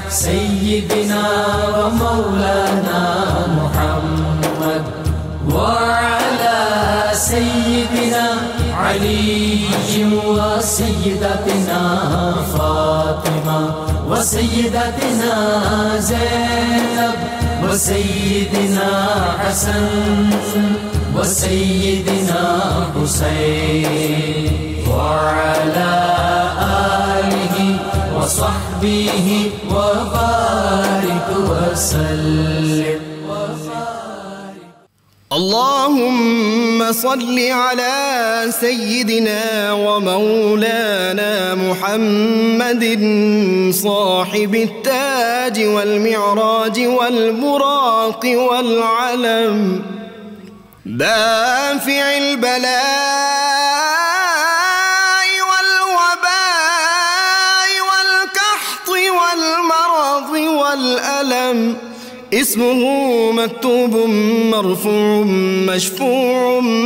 سيدنا ومولانا محمد وعلى سيدنا علي وسيدتنا فاطمة وسيدتنا زينب وسيدنا حسن وسيدنا حسين وعلى آله وصحبه وبارك وسلم. اللهم صل على سيدنا ومولانا محمد صاحب التاج والمعراج والبراق والعلم دافع البلاء والوباء والقحط والمرض والألم اسمه مكتوب مرفوع مشفوع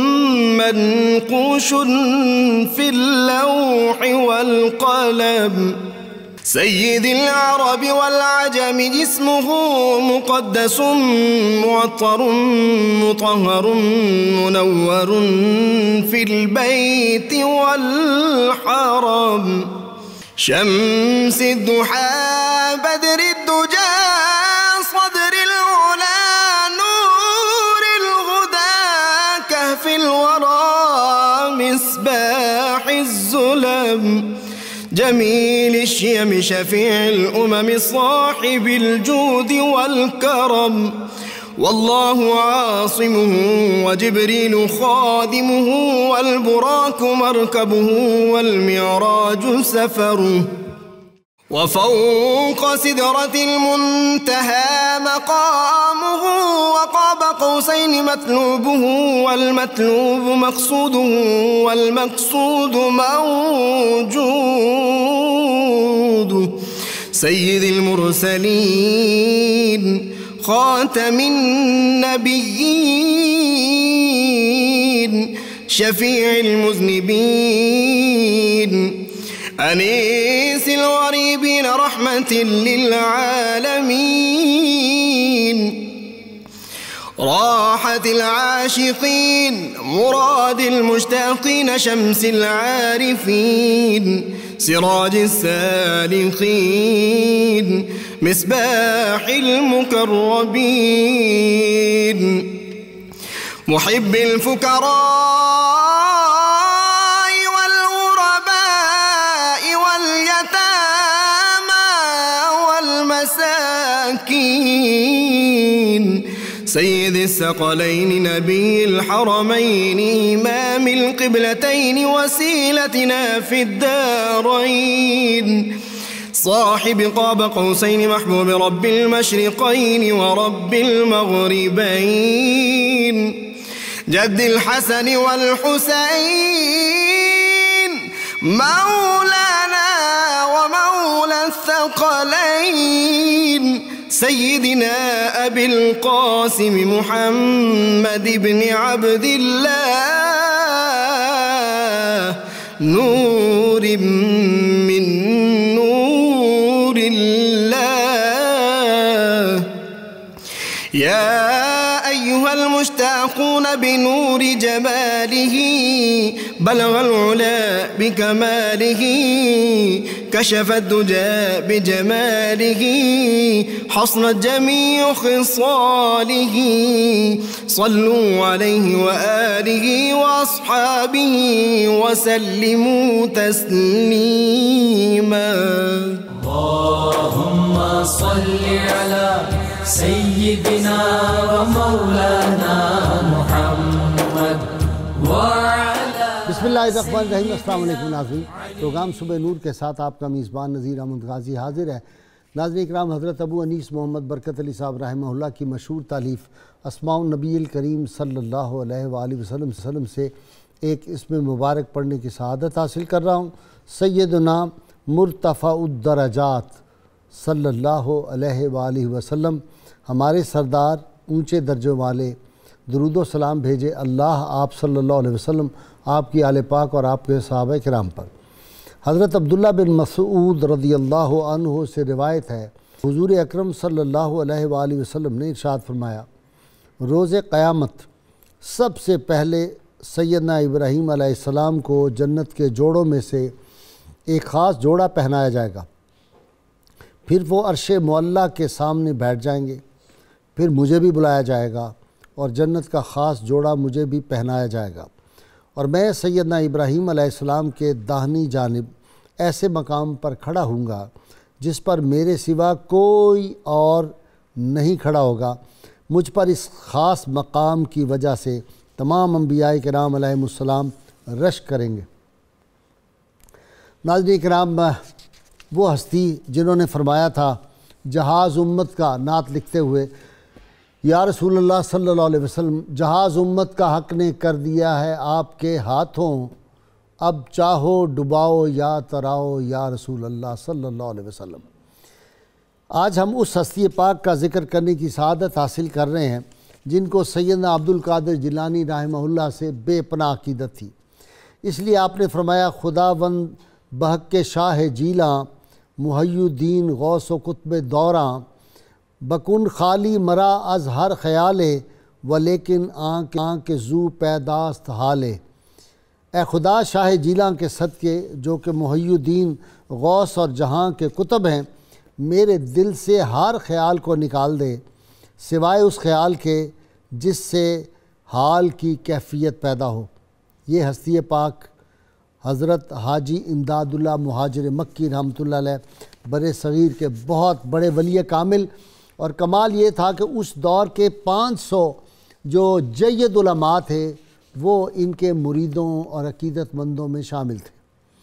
منقوش في اللوح والقلم سيد العرب والعجم اسمه مقدس معطر مطهر منور في البيت والحرم شمس الضحى بدر الدجى صدر العلا نور الهدى كهف الورى مصباح الظلم جميل الشيم شفيع الأمم صاحب الجود والكرم والله عاصمه وجبريل خادمه والبراك مركبه والمعراج سفره وفوق سدرة المنتهى مقامه وقاب قوسين مطلوبه والمطلوب مقصوده والمقصود موجوده سيد المرسلين خاتم النبيين شفيع المذنبين أنيس الغريبين رحمة للعالمين راحة العاشقين مراد المشتاقين شمس العارفين سراج السالخين مصباح المقربين محب الفقراء سيد الثقلين نبي الحرمين إمام القبلتين وسيلتنا في الدارين صاحب قاب قوسين محبوب رب المشرقين ورب المغربين جد الحسن والحسين مولانا ومولى الثقلين سيدنا أبي القاسم محمد بن عبد الله نور من نور الله يا أيها المشتاقون بنور جماله بلغ العلا بكماله كشف الدجى بجماله حصنت جميع خصاله صلوا عليه وآله وأصحابه وسلموا تسليما اللهم صل على سيدنا ومولانا محمد وعلى बिस्मिल्लाहिर्रहमानिर्रहीम। अस्सलाम वालेकुम नाज़रीन, प्रोग्राम सुबह नूर के साथ आपका मेज़बान नज़ीर अहमद गाज़ी हाजिर है। नाज़रीन इकराम, हज़रत अबू अनीस मोहम्मद बरकत अली साहब रहमहुल्लाह की मशहूर तालीफ़ अस्माउन नबील करीम सल्लल्लाहु अलैहि वसल्लम से एक इसमें मुबारक पढ़ने की सआदत हासिल कर रहा हूँ। सैयदना मुर्तफ़ाउद्दरजात सल्लल्लाहु अलैहि वसल्लम, हमारे सरदार ऊँचे दर्जों वाले, दुरूद व सलाम भेजे अल्लाह आप सल्लल्लाहु अलैहि वसल्लम, आपकी आले पाक और आपके सहाबा किराम पर। हज़रत अब्दुल्ला बिन मसूद रज़ियल्लाहु अन्हु से रिवायत है حضور اکرم صلی اللہ علیہ وآلہ وسلم نے ارشاد فرمایا، روز قیامت سب سے پہلے سیدنا ابراہیم علیہ السلام کو جنت کے جوڑوں میں سے ایک خاص جوڑا پہنایا جائے گا، پھر وہ عرش معلیٰ کے سامنے بیٹھ جائیں گے، پھر مجھے بھی بلایا جائے گا اور جنت کا خاص جوڑا مجھے بھی پہنایا جائے گا، اور میں سیدنا ابراہیم علیہ السلام کے داہنی جانب ایسے مقام پر کھڑا ہوں گا جس پر میرے سوا کوئی اور نہیں کھڑا ہوگا۔ مجھ پر اس خاص مقام کی وجہ سے تمام انبیاء کرام علیہم السلام رشک کریں گے۔ ناظرین کرام، وہ ہستی جنہوں نے فرمایا تھا جہاز امت کا نعت لکھتے ہوئے، یا رسول اللہ صلی اللہ علیہ وسلم، جہاز امت کا حق نے کر دیا ہے آپ کے ہاتھوں، اب چاہو ڈباؤ یا تراؤ یا رسول اللہ صلی اللہ علیہ وسلم۔ آج ہم اس ہستی پاک کا ذکر کرنے کی سعادت حاصل کر رہے ہیں جن کو سیدنا عبد القادر جیلانی رحمہ اللہ سے بے پناہ عقیدت تھی۔ اس لیے آپ نے فرمایا، خداوند بحق کے شاہ جیلاں، محی الدین غوث و قطب دوراں، بکن خالی مرا از ہر خیالے ولیکن آنکھ زو پیداست حالے۔ اے خدا شاہ جیلاں کے صدقے جو کہ محی الدین غوث اور جہاں کے قطب ہیں، میرے دل سے ہر خیال کو نکال دے سوائے اس خیال کے جس سے حال کی کیفیت پیدا ہو۔ یہ ہستی پاک حضرت حاجی امداد اللہ مہاجر مکی رحمۃ اللہ علیہ بر صغیر کے بہت بڑے ولی کامل، اور کمال یہ تھا کہ اس دور کے 500 جو جید علماء تھے وہ ان کے مریدوں اور عقیدت مندوں میں شامل تھے۔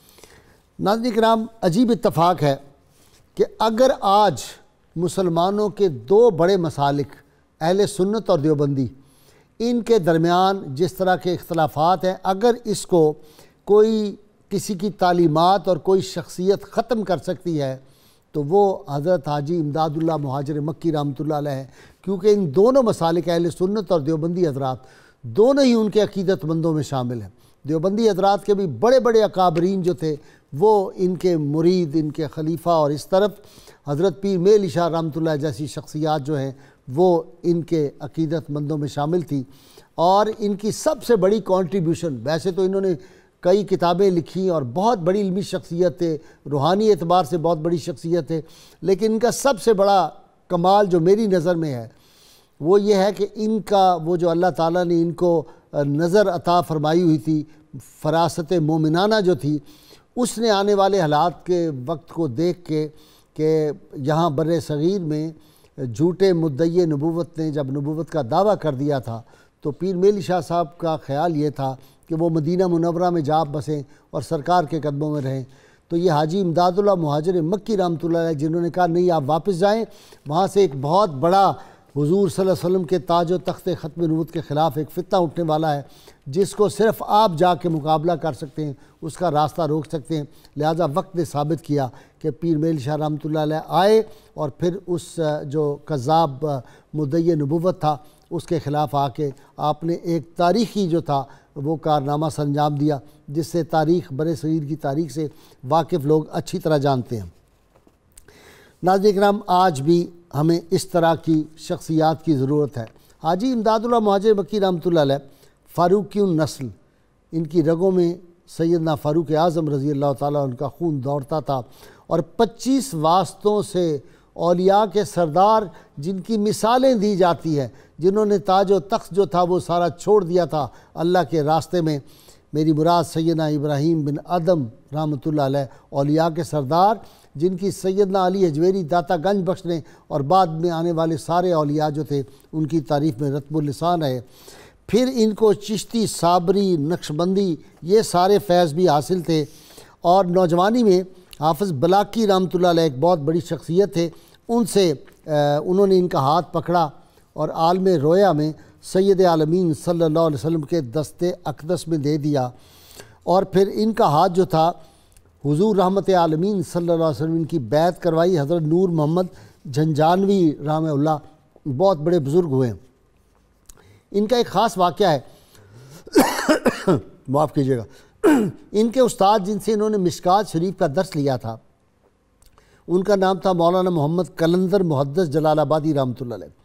ناظرین کرام، عجیب اتفاق ہے کہ اگر آج مسلمانوں کے 2 بڑے مسالک اہل سنت اور دیوبندی، ان کے درمیان جس طرح کے اختلافات ہیں، اگر اس کو کوئی کسی کی تعلیمات اور کوئی شخصیت ختم کر سکتی ہے تو وہ حضرت حاجی امداد اللہ مہاجر مکی رحمۃ اللہ علیہ ہے، کیونکہ ان دونوں مسالک اہل سنت اور دیوبندی حضرات دونوں ہی ان کے عقیدت مندوں میں شامل ہیں۔ دیوبندی حضرات کے بھی بڑے بڑے اکابرین جو تھے وہ ان کے مرید، ان کے خلیفہ، اور اس طرف حضرت پیر میل علی شاہ رحمۃ اللہ جیسی شخصیات جو ہیں وہ ان کے عقیدت مندوں میں شامل تھی۔ اور ان کی سب سے بڑی کنٹریبیوشن، ویسے تو انہوں نے کئی کتابیں لکھی اور بہت بڑی علمی شخصیت تھے، روحانی اعتبار سے بہت بڑی شخصیت ہے، لیکن ان کا سب سے بڑا کمال جو میری نظر میں ہے وہ یہ ہے کہ ان کا وہ جو اللہ تعالیٰ نے ان کو نظر عطا فرمائی ہوئی تھی، فراست مومنانہ جو تھی، اس نے آنے والے حالات کے وقت کو دیکھ کے کہ یہاں بر صغیر میں جھوٹے مدعی نبوت نے جب نبوت کا دعویٰ کر دیا تھا تو پیر میل علی شاہ صاحب کا خیال یہ تھا کہ وہ مدینہ منورہ میں جا بسیں اور سرکار کے قدموں میں رہیں۔ تو یہ حاجی امداد اللہ مہاجر مکی رحمۃ اللہ علیہ جنہوں نے کہا نہیں آپ واپس جائیں، وہاں سے ایک بہت بڑا حضور صلی اللہ علیہ وسلم کے تاج و تخت ختم نبوت کے خلاف ایک فتنہ اٹھنے والا ہے جس کو صرف آپ جا کے مقابلہ کر سکتے ہیں، اس کا راستہ روک سکتے ہیں۔ لہٰذا وقت نے ثابت کیا کہ پیر میل شاہ رحمۃ اللہ علیہ آئے اور پھر اس جو کذاب مدعی نبوت تھا اس کے خلاف آ کے آپ نے ایک تاریخی جو تھا وہ کارنامہ سنجام دیا جس سے تاریخ بر صغیر کی تاریخ سے واقف لوگ اچھی طرح جانتے ہیں۔ ناظرین کرام، آج بھی ہمیں اس طرح کی شخصیات کی ضرورت ہے۔ حاجی امداد اللہ مہاجر مکی رحمۃ اللہ علیہ فاروقی النسل، ان کی رگوں میں سیدنا فاروق اعظم رضی اللہ تعالیٰ ان کا خون دوڑتا تھا، اور 25 واسطوں سے اولیاء کے سردار جن کی مثالیں دی جاتی ہیں، جنہوں نے تاج و تخت جو تھا وہ سارا چھوڑ دیا تھا اللہ کے راستے میں، میری مراد سیدنا ابراہیم بن ادم رحمۃ اللہ علیہ، اولیاء کے سردار جن کی سیدنا علی حجویری داتا گنج بخش نے اور بعد میں آنے والے سارے اولیاء جو تھے ان کی تعریف میں رتب اللسان ہے۔ پھر ان کو چشتی، صابری، نقشبندی یہ سارے فیض بھی حاصل تھے، اور نوجوانی میں حافظ بلاکی رحمۃ اللہ علیہ ایک بہت بڑی شخصیت تھے، ان سے انہوں نے ان کا ہاتھ پکڑا اور عالم رویا میں سید عالمین صلی اللہ علیہ وسلم کے دست اقدس میں دے دیا، اور پھر ان کا ہاتھ جو تھا حضور رحمت عالمین صلی اللہ علیہ وسلم ان کی بیعت کروائی۔ حضرت نور محمد جھنجھانوی رحمہ اللہ بہت بڑے بزرگ ہوئے، ان کا ایک خاص واقعہ ہے معاف کیجیے گا، ان کے استاد جن سے انہوں نے مشکات شریف کا درس لیا تھا، ان کا نام تھا مولانا محمد قلندر محدث جلال آبادی رحمۃ اللہ علیہ۔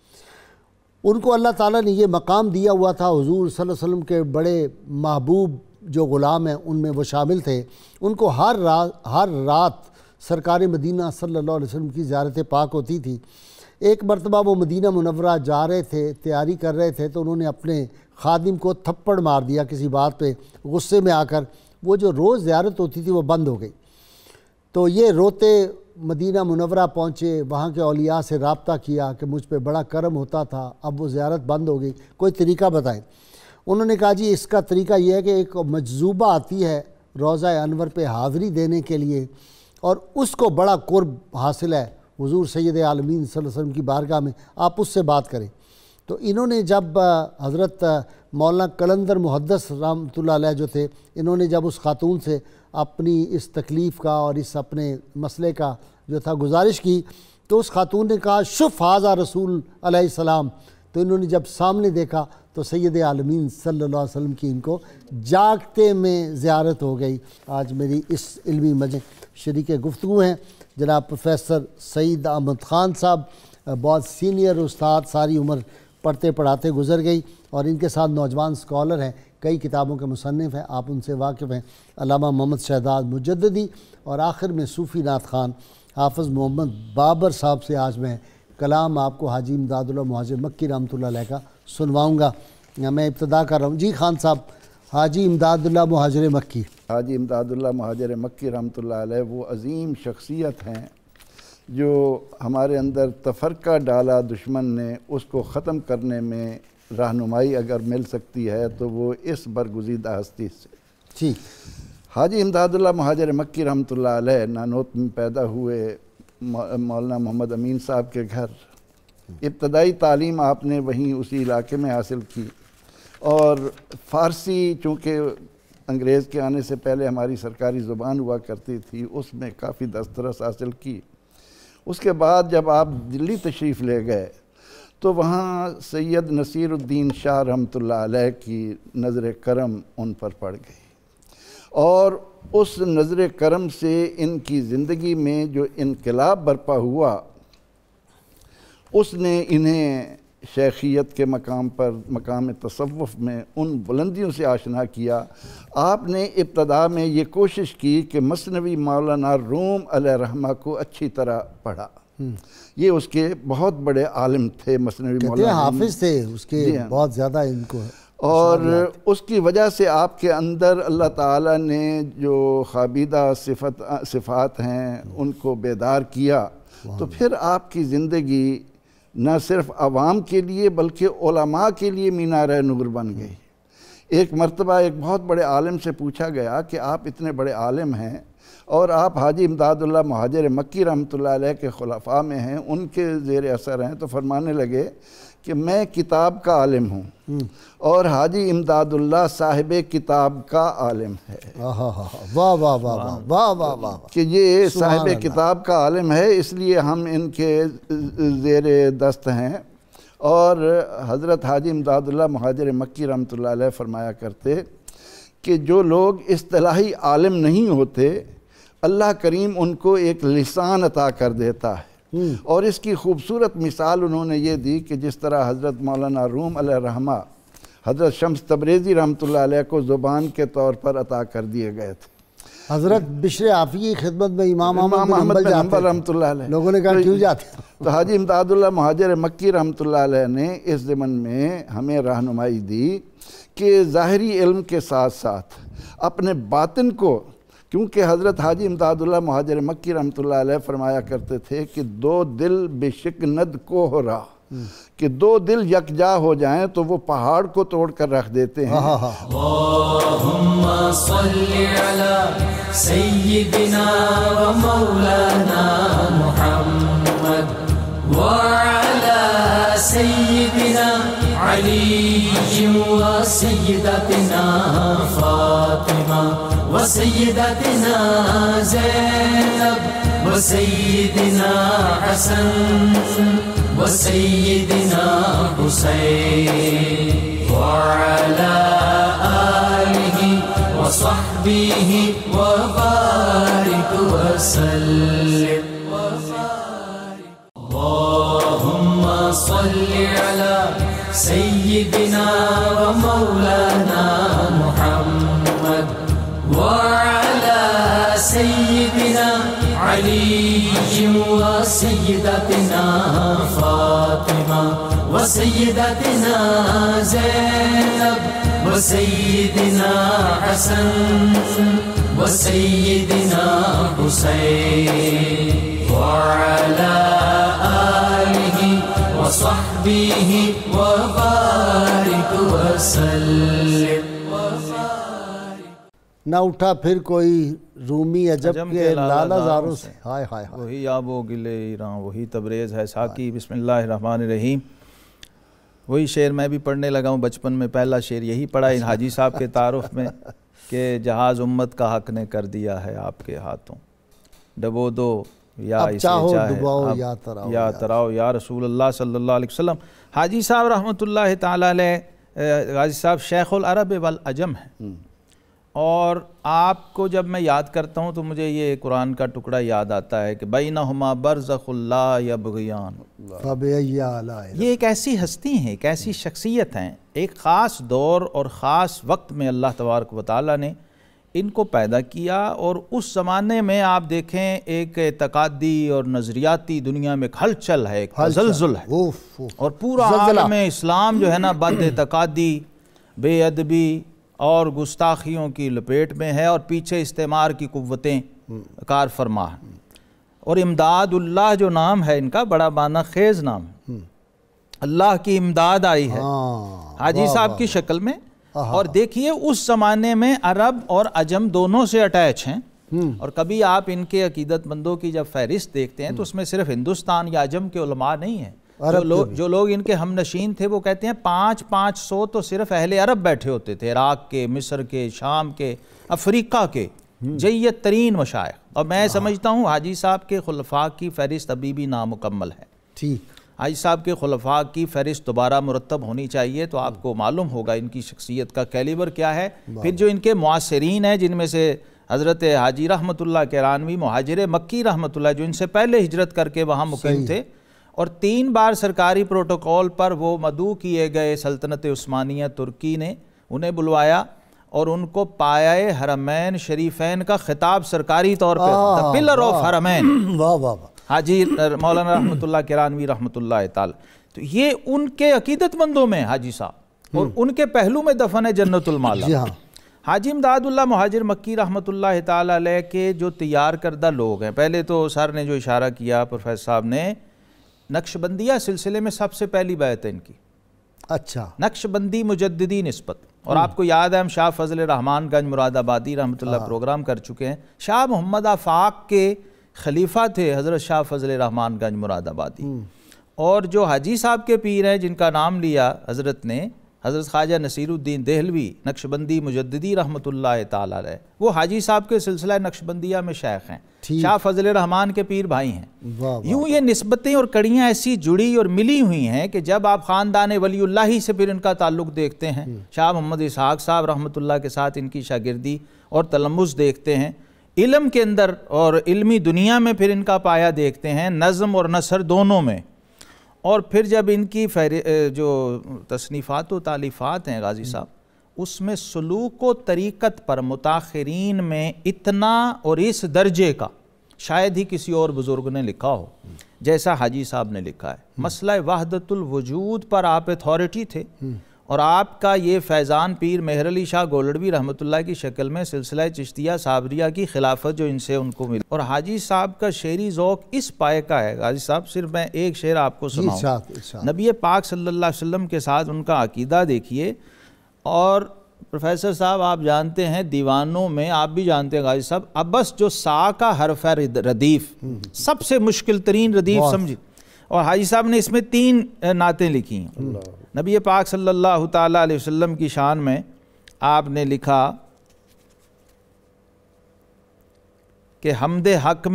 ان کو اللہ تعالیٰ نے یہ مقام دیا ہوا تھا، حضور صلی اللہ علیہ وسلم کے بڑے محبوب جو غلام ہیں ان میں وہ شامل تھے۔ ان کو ہر رات سرکار مدینہ صلی اللہ علیہ وسلم کی زیارت پاک ہوتی تھی۔ ایک مرتبہ وہ مدینہ منورہ جا رہے تھے، تیاری کر رہے تھے، تو انہوں نے اپنے خادم کو تھپڑ مار دیا کسی بات پہ، غصے میں آ کر وہ جو روز زیارت ہوتی تھی وہ بند ہو گئی۔ تو یہ روتے مدینہ منورہ پہنچے، وہاں کے اولیاء سے رابطہ کیا کہ مجھ پہ بڑا کرم ہوتا تھا، اب وہ زیارت بند ہو گئی، کوئی طریقہ بتائیں۔ انہوں نے کہا جی اس کا طریقہ یہ ہے کہ ایک مجذوبہ آتی ہے روضہ انور پہ حاضری دینے کے لیے، اور اس کو بڑا قرب حاصل ہے حضور سید عالمین صلی اللہ علیہ وسلم کی بارگاہ میں، آپ اس سے بات کریں۔ تو انہوں نے جب حضرت مولانا قلندر محدث رحمۃ اللہ علیہ جو تھے، انہوں نے جب اس خاتون سے اپنی اس تکلیف کا اور اس اپنے مسئلے کا جو تھا گزارش کی، تو اس خاتون نے کہا شف حاذا رسول علیہ السلام۔ تو انہوں نے جب سامنے دیکھا تو سید عالمین صلی اللہ علیہ وسلم کی ان کو جاگتے میں زیارت ہو گئی۔ آج میری اس علمی مجلس شریک گفتگو ہیں جناب پروفیسر سعید احمد خان صاحب، بہت سینئر استاد، ساری عمر پڑھتے پڑھاتے گزر گئی، اور ان کے ساتھ نوجوان سکالر ہیں، کئی کتابوں کے مصنف ہیں، آپ ان سے واقف ہیں، علامہ محمد شہزاد مجددی، اور آخر میں صوفی نعت خوان حافظ محمد بابر صاحب سے آج میں کلام آپ کو حاجی امداد اللہ مہاجر مکی رحمۃ اللہ علیہ کا سنواؤں گا۔ میں ابتدا کر رہا ہوں۔ جی خان صاحب، حاجی امداد اللہ مہاجر مکی۔ حاجی امداد اللہ مہاجر مکی رحمۃ اللہ علیہ وہ عظیم شخصیت ہیں جو ہمارے اندر تفرقہ ڈالا دشمن نے، اس کو ختم کرنے میں رہنمائی اگر مل سکتی ہے تو وہ اس برگزیدہ ہستی سے۔ جی، حاجی امداد اللہ مہاجر مکی رحمۃ اللہ علیہ نانوت میں پیدا ہوئے، مولانا محمد امین صاحب کے گھر۔ ابتدائی تعلیم آپ نے وہیں اسی علاقے میں حاصل کی، اور فارسی چونکہ انگریز کے آنے سے پہلے ہماری سرکاری زبان ہوا کرتی تھی، اس میں کافی دسترس حاصل کی۔ اس کے بعد جب آپ دلی تشریف لے گئے تو وہاں سید نصیر الدین شاہ رحمۃ اللہ علیہ کی نظر کرم ان پر پڑ گئی، اور اس نظر کرم سے ان کی زندگی میں جو انقلاب برپا ہوا، اس نے انہیں شیخیت کے مقام پر، مقام تصوف میں ان بلندیوں سے آشنا کیا۔ آپ نے ابتدا میں یہ کوشش کی کہ مثنوی مولانا روم علیہ رحمہ کو اچھی طرح پڑھا۔ یہ اس کے بہت بڑے عالم تھے، مثنوی مولانا حافظ تھے اس کے، بہت زیادہ ان کو، اور اس کی وجہ سے آپ کے اندر اللہ تعالیٰ نے جو خوابیدہ صفات ہیں ان کو بیدار کیا۔ تو پھر آپ کی زندگی نہ صرف عوام کے لیے بلکہ علماء کے لیے مینار نور بن گئی۔ ایک مرتبہ ایک بہت بڑے عالم سے پوچھا گیا کہ آپ اتنے بڑے عالم ہیں اور آپ حاجی امداد اللہ مہاجر مکی رحمۃ اللہ علیہ کے خلفاء میں ہیں، ان کے زیر اثر ہیں، تو فرمانے لگے کہ میں کتاب کا عالم ہوں اور حاجی امداد اللہ صاحب کتاب کا عالم ہے۔ واہ واہ واہ واہ واہ واہ واہ، کہ یہ صاحب کتاب کا عالم ہے، اس لیے ہم ان کے زیر دست ہیں۔ اور حضرت حاجی امداد اللہ مہاجر مکی رحمۃ اللہ علیہ فرمایا کرتے کہ جو لوگ اصطلاحی عالم نہیں ہوتے، اللہ کریم ان کو ایک لسان عطا کر دیتا ہے، اور اس کی خوبصورت مثال انہوں نے یہ دی کہ جس طرح حضرت مولانا روم علیہ رحمہ حضرت شمس تبریزی رحمۃ اللہ علیہ کو زبان کے طور پر عطا کر دیے گئے تھے۔ حضرت بشر عافی کی خدمت میں امام احمد بن حنبل رحمۃ اللہ علیہ، لوگوں نے کہا کیوں جاتے؟ تو حاجی امداد اللہ مہاجر مکی رحمۃ اللہ علیہ نے اس ضمن میں ہمیں رہنمائی دی کہ ظاہری علم کے ساتھ ساتھ اپنے باطن کو، کیونکہ حضرت حاجی امداد اللہ مہاجر مکی رحمۃ اللہ علیہ فرمایا کرتے تھے کہ دو دل بے شک ند کو ہو رہا، کہ دو دل یکجا ہو جائیں تو وہ پہاڑ کو توڑ کر رکھ دیتے ہیں۔ اللہم صلی علی سیدنا و مولانا محمد وعلی سیدنا علی و سیدتنا فاطمہ و سیدتنا زینب و سیدنا حسن و سیدنا حسین وعلی آلہ و صحبہ و بارک وسلم۔ مولانا محمد وعلى سيدنا علي وسيدتنا فاطمة وسيدتنا زينب وسيدنا حسن وسيدنا حسين وعلى آله وصحبه وبارك وسلم. نہ اٹھا پھر کوئی رومی عجب کے لالہ زاروں سے. ہائے ہائے ہائے. وہی آب و گلے ایران وہی تبریز ہے ساکی. بسم اللہ الرحمن الرحیم. وہی شعر میں بھی پڑھنے لگا ہوں. بچپن میں پہلا شعر یہی پڑھا ان حاجی صاحب کے تعارف میں کہ جہاز امت کا حق نے کر دیا ہے آپ کے ہاتھوں. ڈبو دو یا اب اسے چاہو چاہے ڈباؤ یا تراؤ یا تراؤ یا رسول اللہ صلی اللہ علیہ وسلم. حاجی صاحب رحمۃ اللہ تعالیٰ علیہ غازی صاحب شیخ العرب والعجم ہیں. اور آپ کو جب میں یاد کرتا ہوں تو مجھے یہ قرآن کا ٹکڑا یاد آتا ہے کہ بینہما برزخ لا یبغیان. یہ ایک ایسی ہستی ہیں, ایک ایسی شخصیت ہیں, ایک خاص دور اور خاص وقت میں اللہ تبارک و تعالیٰ نے ان کو پیدا کیا. اور اس زمانے میں آپ دیکھیں ایک اعتقادی اور نظریاتی دنیا میں ایک ہلچل ہے, ایک تزلزل ہے, اور پورا عالم اسلام جو ہے نا بد اعتقادی, بے ادبی اور گستاخیوں کی لپیٹ میں ہے, اور پیچھے استعمار کی قوتیں کار فرما ہیں. اور امداد اللہ جو نام ہے ان کا بڑا معنی خیز نام ہے. اللہ کی امداد آئی ہے حاجی صاحب کی شکل میں. اور دیکھیے اس زمانے میں عرب اور عجم دونوں سے اٹیچ ہیں. اور کبھی آپ ان کے عقیدت مندوں کی جب فہرست دیکھتے ہیں تو اس میں صرف ہندوستان یا عجم کے علماء نہیں ہیں. جو لوگ ان کے ہم نشین تھے وہ کہتے ہیں 500 تو صرف اہل عرب بیٹھے ہوتے تھے, عراق کے, مصر کے, شام کے, افریقہ کے جیت ترین مشائخ. اور میں سمجھتا ہوں حاجی صاحب کے خلفاء کی فہرست ابھی بھی نامکمل ہے. ٹھیک, حاجی صاحب کے خلفاء کی فہرست دوبارہ مرتب ہونی چاہیے تو آپ کو معلوم ہوگا ان کی شخصیت کا کیلیبر کیا ہے. پھر جو ان کے معاصرین ہیں جن میں سے حضرت حاجی رحمۃ اللہ کیرانوی مہاجر مکی رحمۃ اللہ جو ان سے پہلے ہجرت کر کے وہاں مقیم تھے, اور 3 بار سرکاری پروٹوکول پر وہ مدعو کیے گئے سلطنت عثمانیہ ترکی نے انہیں بلوایا اور ان کو پایہ حرمین شریفین کا خطاب سرکاری طور پہ پلر آف حرمین حاجی مولانا رحمۃ اللہ کیرانوی رحمۃ اللہ تعالی. تو یہ ان کے عقیدت مندوں میں حاجی صاحب, اور ان کے پہلو میں دفن ہے جنت المالا. حاجی امداد اللہ مہاجر مکی رحمۃ اللہ تعالی علیہ کے جو تیار کردہ لوگ ہیں, پہلے تو سر نے جو اشارہ کیا پروفیسر صاحب نے, نقشبندیہ سلسلے میں سب سے پہلی بیعت ہے ان کی. اچھا, نقشبندی مجددی نسبت. اور آپ کو یاد ہے ہم شاہ فضل رحمان گنج مراد آبادی رحمۃ اللہ پروگرام کر چکے ہیں. شاہ محمد آفاق کے خلیفہ تھے حضرت شاہ فضل رحمان گنج مراد آبادی. اور جو حاجی صاحب کے پیر ہیں جن کا نام لیا حضرت نے, حضرت خواجہ نصیر الدین دہلوی نقشبندی مجددی رحمۃ اللہ تعالی علیہ, وہ حاجی صاحب کے سلسلہ نقشبندیہ میں شیخ ہیں. شاہ فضل رحمان کے پیر بھائی ہیں. یوں یہ نسبتیں اور کڑیاں ایسی جڑی اور ملی ہوئی ہیں کہ جب آپ خاندان ولی اللہ ہی سے پھر ان کا تعلق دیکھتے ہیں, شاہ محمد اسحاق صاحب رحمۃ اللہ کے ساتھ ان کی شاگردی اور تلمذ دیکھتے ہیں, علم کے اندر اور علمی دنیا میں پھر ان کا پایہ دیکھتے ہیں, نظم اور نثر دونوں میں. اور پھر جب ان کی جو تصنیفات و تالیفات ہیں غازی صاحب, اس میں سلوک و طریقت پر متاخرین میں اتنا اور اس درجے کا شاید ہی کسی اور بزرگ نے لکھا ہو جیسا حاجی صاحب نے لکھا ہے. مسئلہ وحدت الوجود پر آپ اتھارٹی تھے, اور آپ کا یہ فیضان پیر مہر علی شاہ گولڑوی رحمۃ اللہ کی شکل میں سلسلہ چشتیہ صابریہ کی خلافت جو ان سے ان کو ملی. اور حاجی صاحب کا شعری ذوق اس پائے کا ہے غازی صاحب, صرف میں ایک شعر آپ کو سناؤں. نبی پاک صلی اللہ علیہ وسلم کے ساتھ ان کا عقیدہ دیکھیے. اور پروفیسر صاحب آپ جانتے ہیں دیوانوں میں, آپ بھی جانتے ہیں غازی صاحب, ابس جو سا کا حرف ہے ردیف, سب سے مشکل ترین ردیف سمجھے. اور حاجی صاحب نے اس میں 3 نعتیں لکھی ہیں. نبی پاک صلی اللہ تعالیٰ علیہ وسلم کی شان میں آپ نے لکھا کہ حمد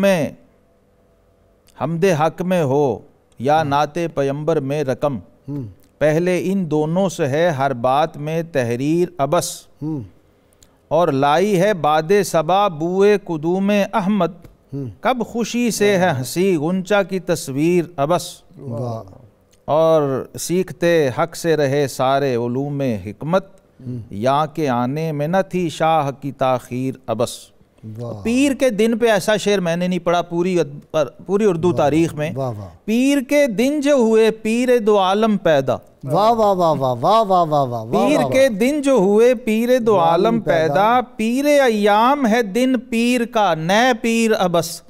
حق میں ہو یا نعت پیمبر میں رقم, پہلے ان دونوں سے ہے ہر بات میں تحریر ابس, اور لائی ہے باد صبا بوئے قدوم احمد, کب خوشی سے ہے ہنسی غنچہ کی تصویر ابس, اور سیکھتے حق سے رہے سارے علوم حکمت, یا کہ آنے میں نہ تھی شاہ کی تاخیر ابس۔ پیر کے دن پہ ایسا شعر میں نے نہیں پڑھا پوری اردو تاریخ میں۔ پیر کے دن جو ہوئے پیر دو عالم پیدا، واہ واہ واہ واہ واہ واہ واہ واہ، پیر کے دن جو ہوئے پیر دو عالم پیدا، پیر ایام ہے دن پیر کا نئے پیر ابس۔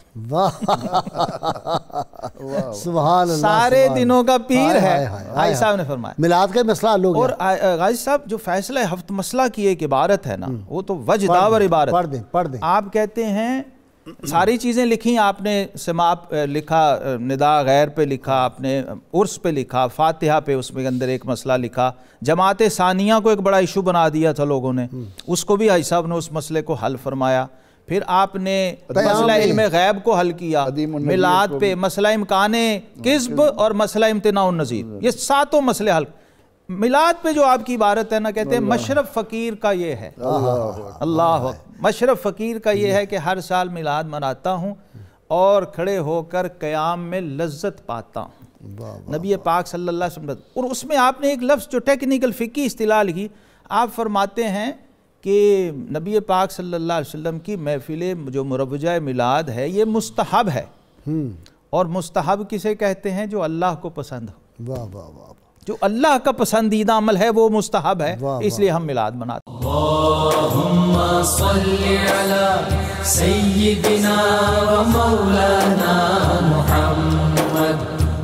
سبحان اللہ، سارے دنوں کا پیر ہے، غازی صاحب نے فرمایا۔ میلاد کا مسئلہ حل ہو گیا۔ اور غازی صاحب جو فیصلہ ہفت مسئلہ کی ایک عبارت ہے نا، وہ تو وجہ داور عبارت۔ پڑھ دیں۔ آپ کہتے ہیں ساری چیزیں لکھی، آپ نے سماع لکھا، ندا غیر پہ لکھا، آپ نے عرس پہ لکھا، فاتحہ پہ اس میں اندر ایک مسئلہ لکھا، جماعت ثانیہ کو ایک بڑا ایشو بنا دیا تھا لوگوں نے، اس کو بھی حاجی صاحب نے اس مسئلے کو حل فرمایا۔ پھر آپ نے مسئلہ علم غیب کو حل کیا، میلاد پہ مسئلہ امکان کذب اور مسئلہ امتناع النظیر، یہ ساتوں مسئلے حل۔ میلاد پہ جو آپ کی عبارت ہے نا، کہتے ہیں مشرف فقیر کا یہ ہے، اللہ مشرف فقیر کا یہ ہے کہ ہر سال میلاد مناتا ہوں اور کھڑے ہو کر قیام میں لذت پاتا ہوں، نبی پاک صلی اللہ علیہ وسلم۔ اور اس میں آپ نے ایک لفظ جو ٹیکنیکل فقہی اصطلاح لکھی، آپ فرماتے ہیں کہ نبی پاک صلی اللہ علیہ وسلم کی محفل جو مروجہ میلاد ہے یہ مستحب ہے، اور مستحب کسے کہتے ہیں؟ جو اللہ کو پسند ہو، واہ واہ واہ، جو اللہ کا پسندیدہ عمل ہے وہ مستحب ہے، اس لیے ہم میلاد مناتے ہیں۔ اللہم صلی علی سیدنا و مولانا محمد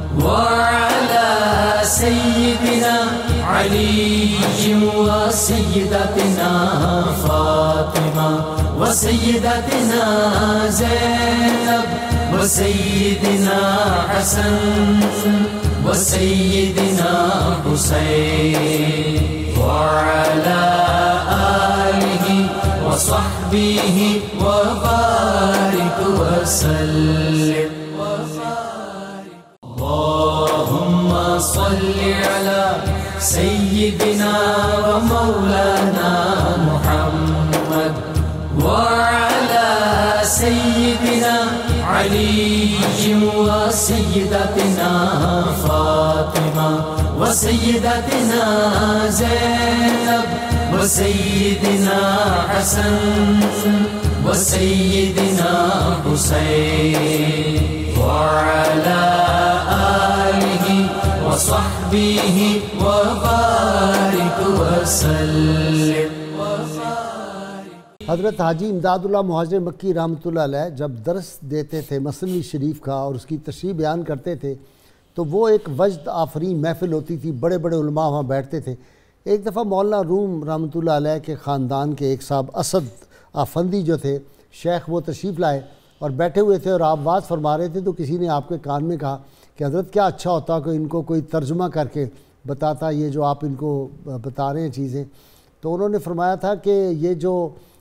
وعلی سیدنا علی و سیدتنا فاطمہ و سیدتنا زینب و سیدنا حسن و سیدنا حسین وعلی آلہ و صحبہ و بارک وسلم۔ اللہم صلی علی سیدنا و مولانا محمد وعلی سیدنا علی و سیدتنا فاطمہ و سیدتنا زینب و سیدنا حسن و سیدنا حسین وعلی آلہ و صحبہ و بارک وسلم۔ حضرت حاجی امداد اللہ مہاجر مکی رحمۃ اللہ علیہ جب درس دیتے تھے مثنوی شریف کا اور اس کی تشریح بیان کرتے تھے تو وہ ایک وجد آفرین محفل ہوتی تھی، بڑے بڑے علماء وہاں بیٹھتے تھے۔ ایک دفعہ مولانا روم رحمۃ اللہ علیہ کے خاندان کے ایک صاحب اسد آفندی جو تھے شیخ، وہ تشریف لائے اور بیٹھے ہوئے تھے اور آپ بات فرما رہے تھے، تو کسی نے آپ کے کان میں کہا کہ حضرت کیا اچھا ہوتا کہ ان کو کوئی ترجمہ کر کے بتاتا یہ جو آپ ان کو بتا رہے ہیں چیزیں۔ تو انہوں نے فرمایا تھا کہ یہ جو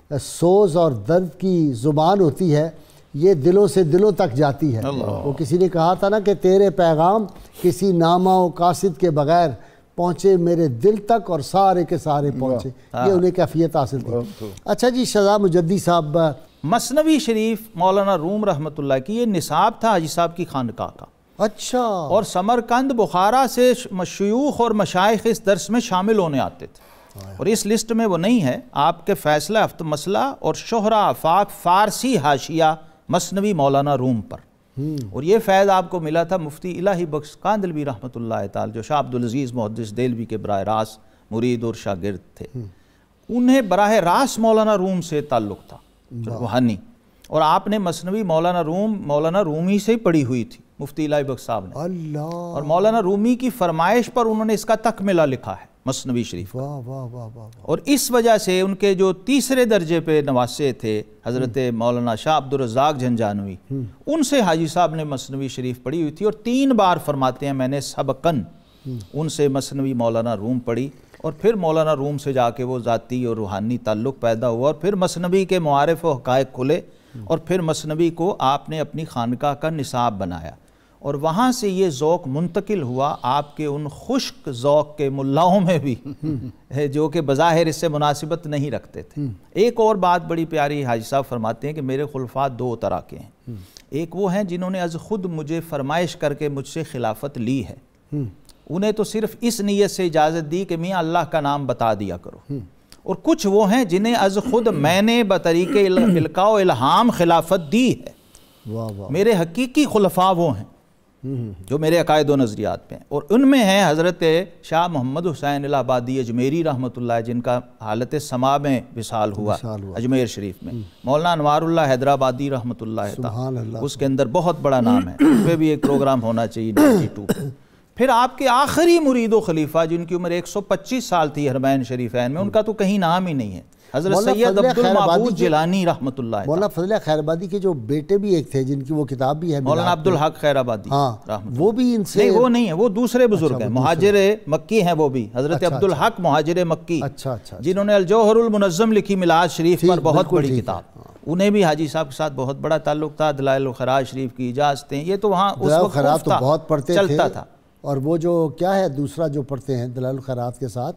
سوز اور درد کی زبان ہوتی ہے یہ دلوں سے دلوں تک جاتی ہے۔ وہ کسی نے کہا تھا نا کہ تیرے پیغام کسی نامہ و قاصد کے بغیر پہنچے میرے دل تک اور سارے کے سارے پہنچے، یہ انہیں کیفیت حاصل تھی۔ اچھا جی، شہزاد مجدی صاحب، مثنوی شریف مولانا روم رحمۃ اللہ کی یہ نصاب تھا حاجی صاحب کی خانقاہ کا، اچھا، اور سمرقند بخارا سے شیوخ اور مشائخ اس درس میں شامل ہونے آتے تھے، اور اس لسٹ میں وہ نہیں ہے۔ آپ کے فیصلہ ہفت مسئلہ اور شہرہ آفاق فارسی حاشیہ مثنوی مولانا روم پر، اور یہ فیض آپ کو ملا تھا مفتی الہی بخش کاندلوی رحمۃ اللہ تعالی، جو شاہ عبدالعزیز محدث دہلوی کے براہ راست مرید اور شاگرد تھے۔ انہیں براہ راست مولانا روم سے تعلق تھا روحانی، اور آپ نے مثنوی مولانا رومی سے ہی پڑھی ہوئی تھی مفتی الہی بخش صاحب نے، اللہ، اور مولانا رومی کی فرمائش پر انہوں نے اس کا تکملہ لکھا ہے مثنوی شریف، واہ واہ واہ واہ، اور اس وجہ سے ان کے جو تیسرے درجے پہ نواسے تھے حضرت مولانا شاہ عبدالرزاق جھنجانوی، ان سے حاجی صاحب نے مثنوی شریف پڑھی ہوئی تھی، اور 3 بار فرماتے ہیں میں نے سبقن ان سے مثنوی مولانا روم پڑھی، اور پھر مولانا روم سے جا کے وہ ذاتی اور روحانی تعلق پیدا ہوا، اور پھر مثنوی کے معارف و حقائق کھلے، اور پھر مثنوی کو آپ نے اپنی خانقاہ کا نصاب بنایا، اور وہاں سے یہ ذوق منتقل ہوا آپ کے ان خشک ذوق کے ملاؤں میں بھی جو کہ بظاہر اس سے مناسبت نہیں رکھتے تھے۔ ایک اور بات بڑی پیاری حاجی صاحب فرماتے ہیں کہ میرے خلفاء 2 طرح کے ہیں، ایک وہ ہیں جنہوں نے از خود مجھے فرمائش کر کے مجھ سے خلافت لی ہے، انہیں تو صرف اس نیت سے اجازت دی کہ میاں اللہ کا نام بتا دیا کرو، اور کچھ وہ ہیں جنہیں از خود میں نے بطریق القاء و الہام خلافت دی ہے. واہ واہ. میرے حقیقی خلفاء وہ ہیں جو میرے عقائد و نظریات پہ ہیں، اور ان میں ہیں حضرت شاہ محمد حسین الہ آبادی اجمیری رحمۃ اللہ، جن کا حالت سما میں وصال ہوا اجمیر شریف میں. مولانا انوار اللہ حیدرآبادی رحمۃ اللہ سبحان اللہ. اس کے اندر بہت بڑا نام ہے، اس پہ بھی ایک پروگرام ہونا چاہیے 92 پہ. پھر آپ کے آخری مرید و خلیفہ جن کی عمر 125 سال تھی حرمین شریفین میں، ان کا تو کہیں نام ہی نہیں ہے، حضرت سید عبد المعبود جیلانی رحمۃ اللہ. مولانا فضل خیر آبادی کے جو بیٹے بھی ایک تھے جن کی وہ کتاب بھی ہے، مولانا عبد الحق خیر آبادی. ہاں وہ بھی ان سے نہیں، وہ نہیں ہے، وہ دوسرے بزرگ ہیں، مہاجر مکی ہیں وہ بھی، حضرت عبد الحق مہاجر مکی، جنہوں نے الجوہر المنظم لکھی میلاد شریف پر، بہت بڑی کتاب. انہیں بھی حاجی صاحب کے ساتھ بہت بڑا تعلق تھا. دلائل الخراج شریف کی اجازتیں، یہ تو وہاں اس وقت بہت پڑھتے چلتا تھا. اور وہ جو کیا ہے دوسرا جو پڑھتے ہیں دلائل الخیرات کے ساتھ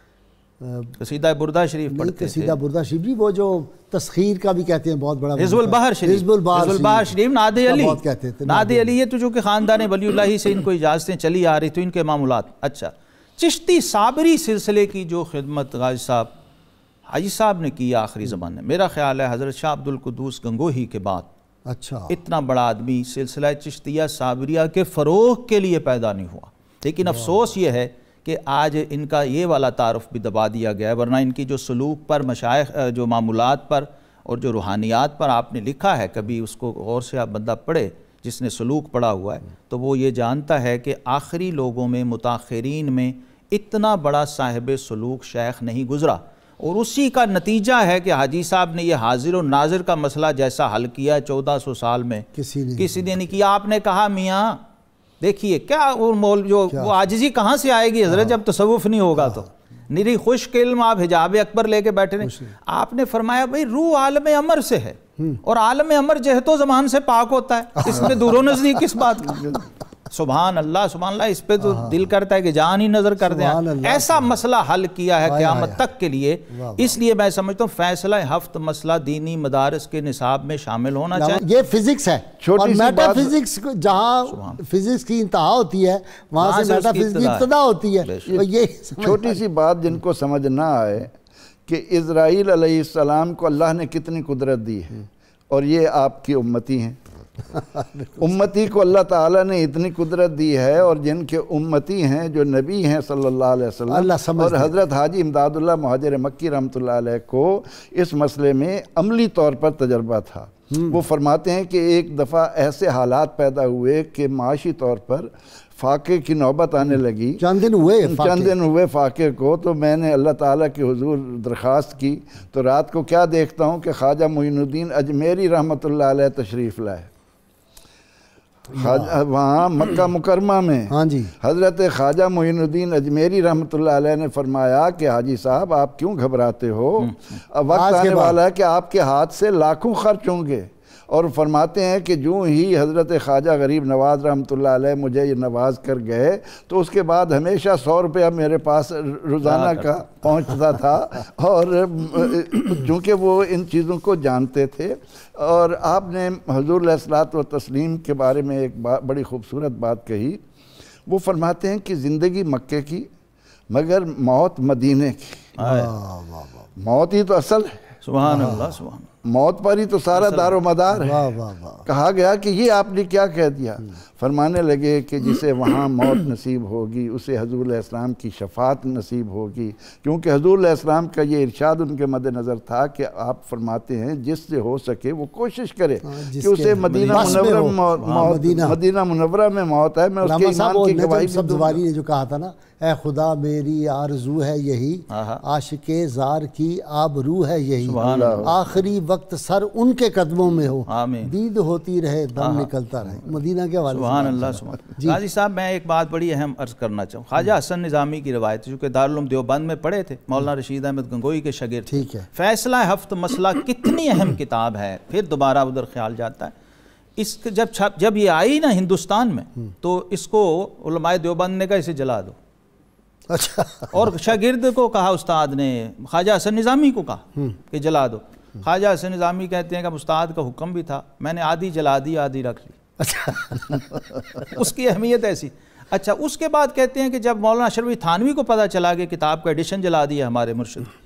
قصیدہ بردہ شریف پڑھتے تھے. قصیدہ بردہ شریف بھی، وہ جو تسخیر کا بھی کہتے ہیں بہت بڑا، حزب البحر شریف، حزب البحر شریف. نادی علی بہت کہتے تھے. نادی علی یہ تو جو کہ خاندان ولی اللہ ہی سے ان کو اجازتیں چلی آ رہی تو ان کے معمولات. اچھا، چشتی صابری سلسلے کی جو خدمت غازی صاحب حاجی صاحب نے کی آخری زمانے میں، میرا خیال ہے حضرت شاہ عبد القدوس گنگوہی کے بعد اچھا اتنا بڑا آدمی سلسلہ چشتیہ صابریہ کے فروغ کے لیے پیدا نہیں ہوا. لیکن افسوس یہ ہے کہ آج ان کا یہ والا تعارف بھی دبا دیا گیا ہے، ورنہ ان کی جو سلوک پر، مشائخ جو معمولات پر اور جو روحانیات پر آپ نے لکھا ہے، کبھی اس کو غور سے آپ بندہ پڑھے جس نے سلوک پڑھا ہوا ہے تو وہ یہ جانتا ہے کہ آخری لوگوں میں، متاخرین میں اتنا بڑا صاحب سلوک شیخ نہیں گزرا. اور اسی کا نتیجہ ہے کہ حاجی صاحب نے یہ حاضر و ناظر کا مسئلہ جیسا حل کیا ہے 1400 سال میں کسی نے نہیں کیا. آپ نے کہا میاں دیکھیے کیا وہ عاجزی کہاں سے آئے گی حضرت جب تصوف نہیں ہوگا تو. نری خشک علم آپ حجاب اکبر لے کے بیٹھے رہے. آپ نے فرمایا بھئی روح عالم امر سے ہے، اور عالم امر جہت و زمان سے پاک ہوتا ہے، اس میں دور و نزدیک کس بات کا. سبحان اللہ سبحان اللہ. اس پہ تو دل کرتا ہے کہ جان ہی نظر کر دیں. ایسا مسئلہ حل کیا ہے قیامت تک کے لیے. اس لیے میں سمجھتا ہوں فیصلہ ہفت مسئلہ دینی مدارس کے نصاب میں شامل ہونا چاہیے. یہ فزکس ہے، اور میٹا فزکس جہاں فزکس کی انتہا ہوتی ہے وہاں سے میٹا فزکس کی ابتدا ہوتی ہے. یہ چھوٹی سی بات جن کو سمجھ نہ آئے کہ اسرائیل علیہ السلام کو اللہ نے کتنی قدرت دی ہے، اور یہ آپ کی امتی ہیں. امتی کو اللہ تعالیٰ نے اتنی قدرت دی ہے، اور جن کے امتی ہیں جو نبی ہیں صلی اللہ علیہ وسلم، اور حضرت حاجی امداد اللہ مہاجر مکی رحمۃ اللہ علیہ کو اس مسئلے میں عملی طور پر تجربہ تھا. وہ فرماتے ہیں کہ ایک دفعہ ایسے حالات پیدا ہوئے کہ معاشی طور پر فاقے کی نوبت آنے لگی. چند دن ہوئے فاقے کو. تو میں نے اللہ تعالیٰ کے حضور درخواست کی، تو رات کو کیا دیکھتا ہوں کہ خواجہ معین الدین اجمیری رحمۃ اللہ علیہ تشریف لائے وہاں مکہ مکرمہ میں. حضرت خواجہ معین الدین اجمیری رحمۃ اللہ علیہ نے فرمایا کہ حاجی صاحب آپ کیوں گھبراتے ہو، وقت آنے والا ہے کہ آپ کے ہاتھ سے لاکھوں خرچ ہوں گے. اور فرماتے ہیں کہ جو ہی حضرت خواجہ غریب نواز رحمۃ اللہ علیہ مجھے یہ نواز کر گئے تو اس کے بعد ہمیشہ 100 روپیہ میرے پاس روزانہ کا پہنچتا تھا. اور چونکہ وہ ان چیزوں کو جانتے تھے. اور آپ نے حضور علیہ الصلوۃ والتسلیم کے بارے میں ایک بڑی خوبصورت بات کہی. وہ فرماتے ہیں کہ زندگی مکے کی مگر موت مدینے کی. موت ہی تو اصل ہے. سبحان اللہ سبحان اللہ. موت پر ہی تو سارا دار و مدار ہے. کہا گیا کہ یہ آپ نے کیا کہہ دیا. فرمانے لگے کہ جسے وہاں موت نصیب ہوگی اسے حضور علیہ السلام کی شفاعت نصیب ہوگی. کیونکہ حضور علیہ السلام کا یہ ارشاد ان کے مد نظر تھا کہ آپ فرماتے ہیں جس سے ہو سکے وہ کوشش کرے کہ اسے مدینہ منورہ میں موت ہے. میں اس کے ایمان کی گواہی بھی دوں گا. نے جو کہا تھا نا، اے خدا میری آرزو ہے یہی، عاشق زار کی آبرو ہے یہی، آخری وقت سر ان کے قدموں میں ہو، دید ہوتی رہے دم نکلتا رہے. مدینہ کے حوالے. سبحان اللہ سبحان اللہ. غازی صاحب میں ایک بات بڑی اہم عرض کرنا چاہوں. خواجہ حسن نظامی کی روایت جو کہ دارالعلوم دیوبند میں پڑھے تھے، مولانا رشید احمد گنگوئی کے شاگرد. ٹھیک ہے. فیصلہ ہفت مسئلہ کتنی اہم کتاب ہے. پھر دوبارہ ادھر خیال جاتا ہے. اس جب یہ آئی نا ہندوستان میں تو اس کو علماء دیوبند نے کہا اسے جلا دو. اچھا. اور شاگرد کو کہا، استاد نے خواجہ حسن نظامی کو کہا کہ جلا دو. خواجہ حسن نظامی کہتے ہیں کہ استاد کا حکم بھی تھا، میں نے آدھی جلا دی آدھی رکھ لی. اس کی اہمیت ایسی. اچھا اس کے بعد کہتے ہیں کہ جب مولانا اشرف تھانوی کو پتہ چلا کہ کتاب کا ایڈیشن جلا دیا ہمارے مرشد،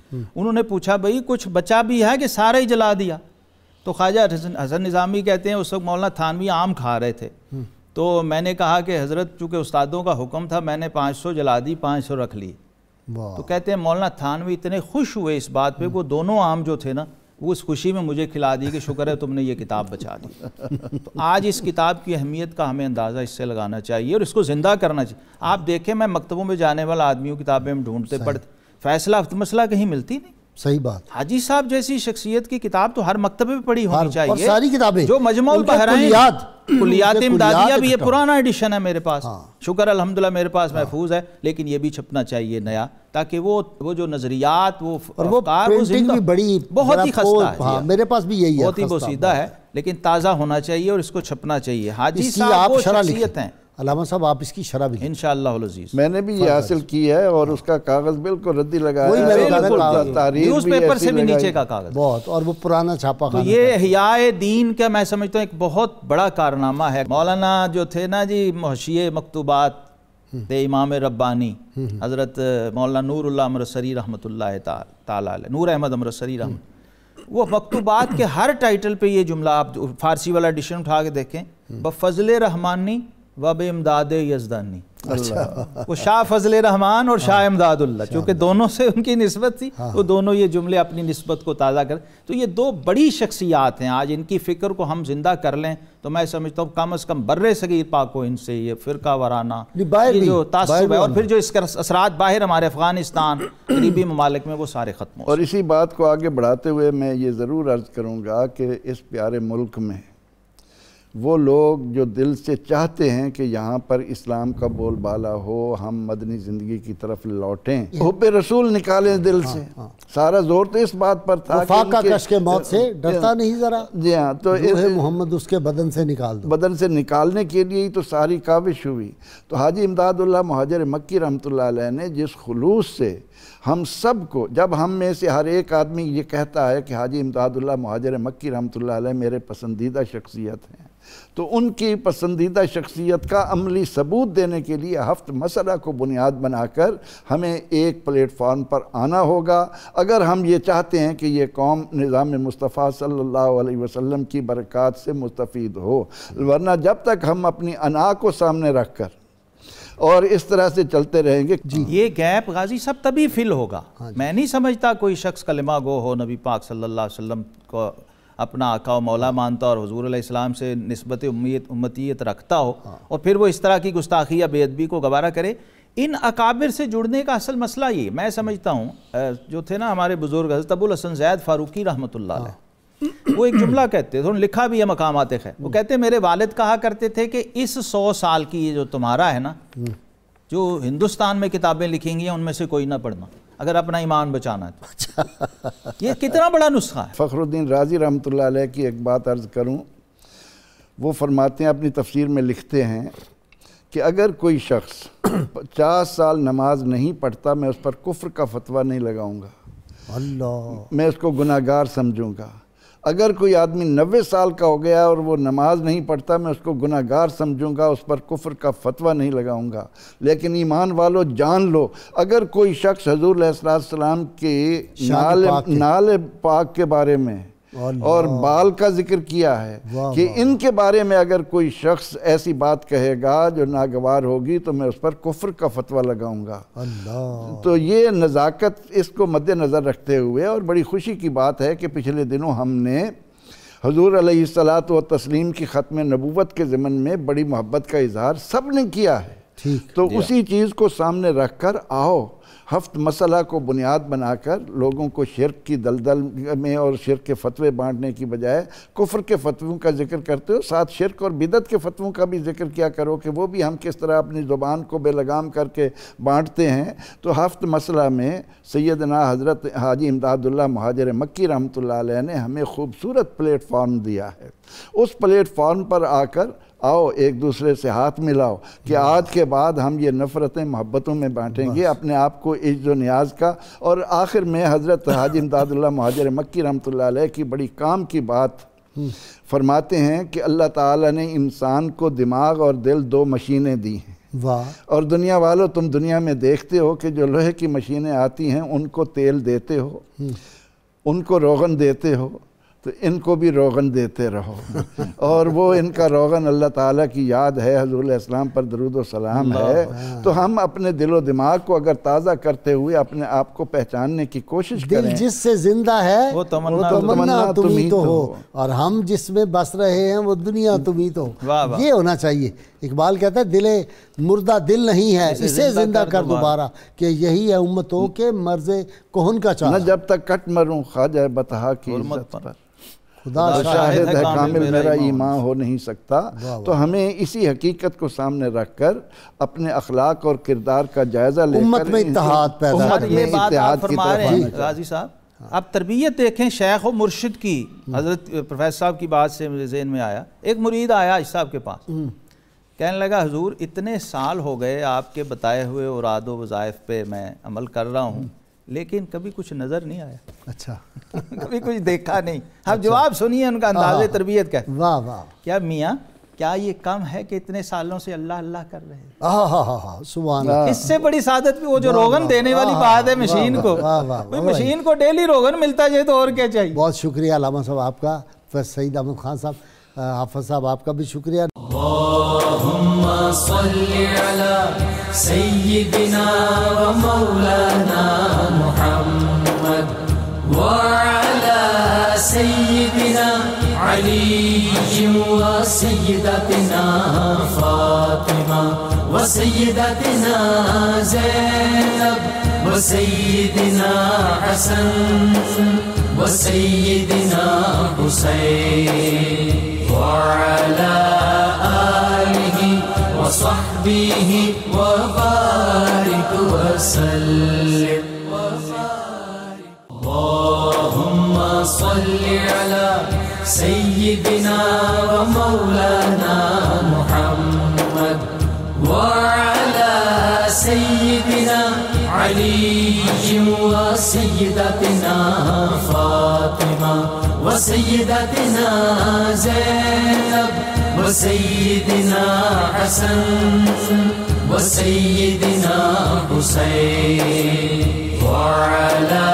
انہوں نے پوچھا بھئی کچھ بچا بھی ہے کہ سارا ہی جلا دیا؟ تو خواجہ حسن نظامی کہتے ہیں اس وقت مولانا تھانوی آم کھا رہے تھے، تو میں نے کہا کہ حضرت چونکہ استادوں کا حکم تھا میں نے 500 جلا دی، 500 رکھ لی۔ تو کہتے ہیں مولانا تھانوی اتنے خوش ہوئے اس بات پہ، وہ دونوں آم جو تھے نا وہ اس خوشی میں مجھے کھلا دی کہ شکر ہے تم نے یہ کتاب بچا دی۔ تو آج اس کتاب کی اہمیت کا ہمیں اندازہ اس سے لگانا چاہیے اور اس کو زندہ کرنا چاہیے۔ آپ دیکھیں میں مکتبوں میں جانے والا آدمیوں کتابیں ہم ڈھونڈتے پڑھتے، فیصلہ مسئلہ کہیں ملتی نہیں۔ صحیح بات۔ حاجی صاحب جیسی شخصیت کی کتاب تو ہر مکتبے میں پڑھی ہونی چاہیے، اور ساری کتابیں جو مجموع البحرین کلیات امدادیہ بھی، یہ پرانا ایڈیشن ہے میرے پاس، شکر الحمدللہ میرے پاس محفوظ ہے، لیکن یہ بھی چھپنا چاہیے نیا، تاکہ وہ جو نظریات وہ افکار وہ زندہ، بڑی بہت ہی خستہ ہے، میرے پاس بھی یہی ہے، بہت ہی بوسیدہ ہے، لیکن تازہ ہونا چاہیے اور اس کو چھپنا چاہیے۔ حاجی آپ صاحب وہ شرح شخصیت ہیں، علامہ صاحب آپ اس کی شرح بھی انشاءاللہ العزیز۔ میں نے بھی یہ حاصل کی ہے اور اس کا کاغذ بالکل ردی لگایا وہی میں نے کہا تاریخ نیوز پیپر سے بھی نیچے کا کاغذ بہت، اور وہ پرانا چھاپا تو خانہ۔ یہ احیاء دین کا میں سمجھتا ہوں ایک بہت بڑا کارنامہ ہے۔ مولانا جو تھے نا جی محشی مکتوبات دے امام ربانی حضرت مولانا نور اللہ امرتسری رحمۃ اللہ تعالی علیہ، نور احمد امرتسری رحمۃ، وہ مکتوبات کے ہر ٹائٹل پہ یہ جملہ، آپ فارسی والا ایڈیشن اٹھا کے دیکھیں، بفضل رحمانی و بامداد یزدانی، وہ شاہ فضل رحمان اور شاہ امداد اللہ، چونکہ دونوں سے ان کی نسبت تھی، وہ دونوں یہ جملے اپنی نسبت کو تازہ کر، تو یہ دو بڑی شخصیات ہیں، آج ان کی فکر کو ہم زندہ کر لیں تو میں سمجھتا ہوں کم از کم بر صغیر پاک و ہند سے یہ فرقہ وارانہ یہ جو تعصب ہے اور پھر جو اس کے اثرات باہر ہمارے افغانستان قریبی ممالک میں وہ سارے ختم ہو۔ اور اسی بات کو آگے بڑھاتے ہوئے میں یہ ضرور عرض کروں گا کہ اس پیارے ملک میں وہ لوگ جو دل سے چاہتے ہیں کہ یہاں پر اسلام کا بول بالا ہو، ہم مدنی زندگی کی طرف لوٹیں، حب رسول نکالیں دل سے، سارا زور تو اس بات پر تھا وفاق کا کشک موت سے ڈرتا نہیں ذرا، جی ہاں، تو روح محمد اس کے بدن سے نکال دو، بدن سے نکالنے کے لیے ہی تو ساری کاوش ہوئی۔ تو حاجی امداد اللہ مہاجر مکی رحمۃ اللہ علیہ نے جس خلوص سے ہم سب کو، جب ہم میں سے ہر ایک آدمی یہ کہتا ہے کہ حاجی امداد اللہ مہاجر مکی رحمۃ اللہ علیہ میرے پسندیدہ شخصیت ہیں، تو ان کی پسندیدہ شخصیت کا عملی ثبوت دینے کے لیے ہفت مسئلہ کو بنیاد بنا کر ہمیں ایک پلیٹ فارم پر آنا ہوگا، اگر ہم یہ چاہتے ہیں کہ یہ قوم نظام مصطفیٰ صلی اللہ علیہ وسلم کی برکات سے مستفید ہو، ورنہ جب تک ہم اپنی انا کو سامنے رکھ کر اور اس طرح سے چلتے رہیں گے، یہ گیپ غازی صاحب تبھی فل ہوگا۔ میں نہیں سمجھتا کوئی شخص کلمہ گو ہو، نبی پاک صلی اللہ علیہ وسلم کو اپنا آقا و مولا مانتا اور حضور علیہ السلام سے نسبت امتیت رکھتا ہو، اور پھر وہ اس طرح کی گستاخی یا بے ادبی کو گوارا کرے۔ ان اکابر سے جڑنے کا اصل مسئلہ یہ میں سمجھتا ہوں، جو تھے نا ہمارے بزرگ حضرت ابو الحسن زید فاروقی رحمۃ اللہ علیہ، وہ ایک جملہ کہتے تھے، لکھا بھی ہے مقامات خیر، وہ کہتے میرے والد کہا کرتے تھے کہ اس 100 سال کی یہ جو تمہارا ہے نا، جو ہندوستان میں کتابیں لکھیں گی ان میں سے کوئی نہ پڑھنا اگر اپنا ایمان بچانا ہے تو۔ یہ کتنا بڑا نسخہ ہے۔ فخر الدین رازی رحمۃ اللہ علیہ کی ایک بات عرض کروں، وہ فرماتے ہیں، اپنی تفسیر میں لکھتے ہیں کہ اگر کوئی شخص 50 سال نماز نہیں پڑھتا میں اس پر کفر کا فتویٰ نہیں لگاؤں گا، اللہ، میں اس کو گناہ گار سمجھوں گا۔ اگر کوئی آدمی 90 سال کا ہو گیا اور وہ نماز نہیں پڑھتا میں اس کو گناہ گار سمجھوں گا، اس پر کفر کا فتویٰ نہیں لگاؤں گا۔ لیکن ایمان والو جان لو، اگر کوئی شخص حضور علیہ السلام کے نال پاک کے بارے میں اور بال کا ذکر کیا ہے کہ ان کے بارے میں اگر کوئی شخص ایسی بات کہے گا جو ناگوار ہوگی تو میں اس پر کفر کا فتویٰ لگاؤں گا۔ تو یہ نزاکت اس کو مد نظر رکھتے ہوئے، اور بڑی خوشی کی بات ہے کہ پچھلے دنوں ہم نے حضور علیہ الصلاۃ والتسلیم کی ختم نبوت کے ضمن میں بڑی محبت کا اظہار سب نے کیا ہے، تو اسی چیز کو سامنے رکھ کر آؤ ہفت مسئلہ کو بنیاد بنا کر لوگوں کو شرک کی دلدل میں اور شرک کے فتوے بانٹنے کی بجائے کفر کے فتووں کا ذکر کرتے ہو، ساتھ شرک اور بدعت کے فتووں کا بھی ذکر کیا کرو کہ وہ بھی ہم کس طرح اپنی زبان کو بے لگام کر کے بانٹتے ہیں۔ تو ہفت مسئلہ میں سیدنا حضرت حاجی امداد اللہ مہاجر مکی رحمۃ اللہ علیہ نے ہمیں خوبصورت پلیٹ فارم دیا ہے، اس پلیٹ فارم پر آ کر آؤ ایک دوسرے سے ہاتھ ملاؤ کہ آج کے بعد ہم یہ نفرتیں محبتوں میں بانٹیں گے، اپنے آپ کو عز و نیاز کا۔ اور آخر میں حضرت حاجی امداد اللہ مہاجر مکی رحمۃ اللہ علیہ کی بڑی کام کی بات فرماتے ہیں کہ اللہ تعالیٰ نے انسان کو دماغ اور دل 2 مشینیں دی ہیں، واہ اور دنیا والوں تم دنیا میں دیکھتے ہو کہ جو لوہے کی مشینیں آتی ہیں ان کو تیل دیتے ہو، ان کو روغن دیتے ہو، تو ان کو بھی روغن دیتے رہو اور وہ ان کا روغن اللہ تعالیٰ کی یاد ہے، حضور علیہ السلام پر درود و سلام ہے۔ تو ہم اپنے دل و دماغ کو اگر تازہ کرتے ہوئے اپنے آپ کو پہچاننے کی کوشش کریں، دل جس سے زندہ ہے وہ تمنا تم ہی تو ہو، اور ہم جس میں بس رہے ہیں وہ دنیا تم ہی تو ہو، یہ ہونا چاہیے۔ اقبال کہتا ہے دل مردہ دل نہیں ہے، اسے زندہ کر دوبارہ، کہ یہی ہے امتوں کے مرض کہن کا چارہ۔ نہ جب تک کٹ مروں خواجہ بطحا کی عزت پر، خدا شاہد ہے کامل میرا ایمان ہو نہیں سکتا۔ تو ہمیں اسی حقیقت کو سامنے رکھ کر اپنے اخلاق اور کردار کا جائزہ لے کر امت میں اتحاد پیدا کریں۔ یہ بات آپ فرما رہے ہیں غازی صاحب، آپ تربیت دیکھیں شیخ و مرشد کی۔ حضرت پروفیسر صاحب کی بات سے مجھے ذہن میں آیا، ایک مرید آیا حاجی صاحب کے پاس، کہنے لگا حضور اتنے سال ہو گئے آپ کے بتائے ہوئے اوراد و وظائف پہ میں عمل کر رہا ہوں، لیکن کبھی کچھ نظر نہیں آیا، اچھا کبھی کچھ دیکھا نہیں۔ اب جواب سنیے ان کا انداز تربیت کا۔ واہ واہ، کیا میاں کیا یہ کم ہے کہ اتنے سالوں سے اللہ اللہ کر رہے ہیں؟ سبحان اللہ۔ اس سے بڑی سعادت بھی وہ جو روغن دینے والی بات ہے مشین کو، مشین کو ڈیلی روغن ملتا جائے تو اور کیا چاہیے۔ بہت شکریہ علامہ صاحب آپ کا، سعید احمد خان صاحب، حافظ صاحب آپ کا بھی شکریہ۔ اللہم صلی علی سیدنا و مولانا محمد وعلی سیدنا علی و سیدتنا فاطمہ و سیدتنا زینب و سیدنا حسن و سیدنا حسین وعلی وصحبه وبارك وسلم اللهم صل على سيدنا ومولانا محمد وعلى سيدنا علي وسيدتنا فاطمة وسيدتنا زينب وسيدنا حسن وسيدنا حسين وعلى